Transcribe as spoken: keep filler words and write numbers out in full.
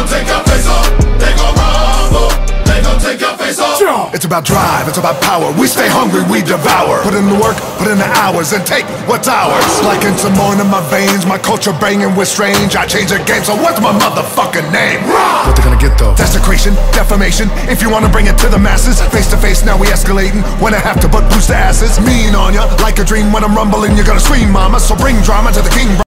gon' take your face off. They gon' rumble. They gon' take your face off. It's about drive, it's about power. We stay hungry, we devour. Put in the work, put in the hours, and take what's ours. Like in some more in my veins, my culture banging with strange. I change the game, so what's my motherfucking name? What they gonna get though? Desecration, defamation. If you wanna bring it to the masses, face to face, now we escalating. When I have to but boost the asses, mean on ya like a dream. When I'm rumbling, you're gonna scream, mama. So bring drama to the king.